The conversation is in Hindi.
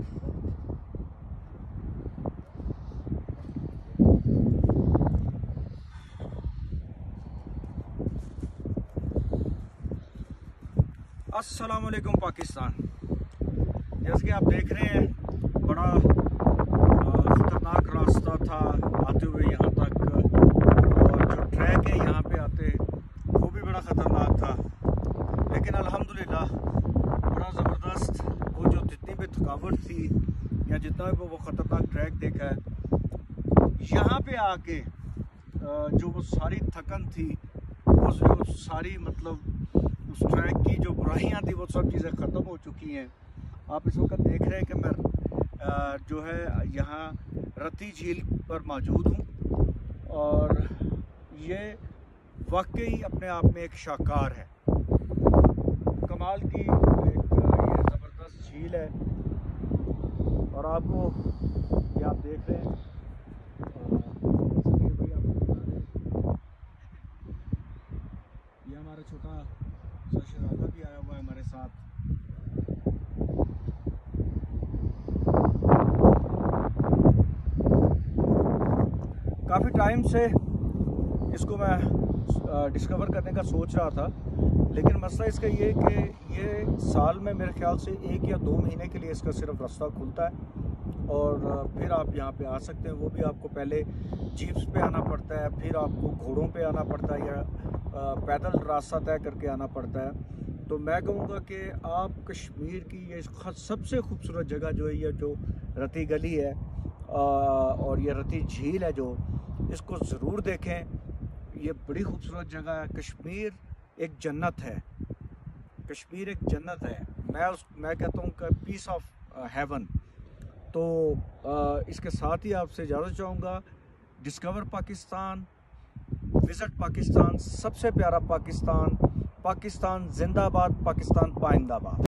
अस्सलामुअलैकुम पाकिस्तान। जैसे कि आप देख रहे हैं, बड़ा ख़तरनाक रास्ता था आते हुए यहाँ तक, और जो ट्रैक है यहाँ पे आते वो भी बड़ा ख़तरनाक था। लेकिन अल्हम्दुलिल्लाह बड़ा ज़बरदस्त, वो जो जितनी भी थकावट थी या जितना भी वो ख़तरनाक ट्रैक देखा है, यहाँ पे आके जो वो सारी थकन थी, वो सारी मतलब उस ट्रैक की जो बुराइयां थी वो सब चीज़ें ख़त्म हो चुकी हैं। आप इस वक्त देख रहे हैं कि मैं जो है यहाँ रत्ती झील पर मौजूद हूँ, और ये वाकई अपने आप में एक शाहकार है, कमाल की एक ये ज़बरदस्त झील है। और आपको ये आप देख रहे हैं, ये हमारा छोटा सा शराधा भी आया हुआ है हमारे साथ। काफ़ी टाइम से इसको मैं डिस्कवर करने का सोच रहा था, लेकिन मसला इसका ये कि ये साल में मेरे ख्याल से 1 या 2 महीने के लिए इसका सिर्फ रास्ता खुलता है, और फिर आप यहाँ पे आ सकते हैं। वो भी आपको पहले जीप्स पे आना पड़ता है, फिर आपको घोड़ों पे आना पड़ता है, या पैदल रास्ता तय करके आना पड़ता है। तो मैं कहूँगा कि आप कश्मीर की ये सबसे खूबसूरत जगह जो है, ये जो रत्ती गली है और ये रत्ती झील है, जो इसको ज़रूर देखें। ये बड़ी खूबसूरत जगह है। कश्मीर एक जन्नत है, कश्मीर एक जन्नत है। मैं कहता हूँ कि पीस ऑफ हेवन। तो इसके साथ ही आपसे इजाज़त चाहूँगा। डिस्कवर पाकिस्तान, विज़िट पाकिस्तान, सबसे प्यारा पाकिस्तान। पाकिस्तान जिंदाबाद, पाकिस्तान पाइंदाबाद।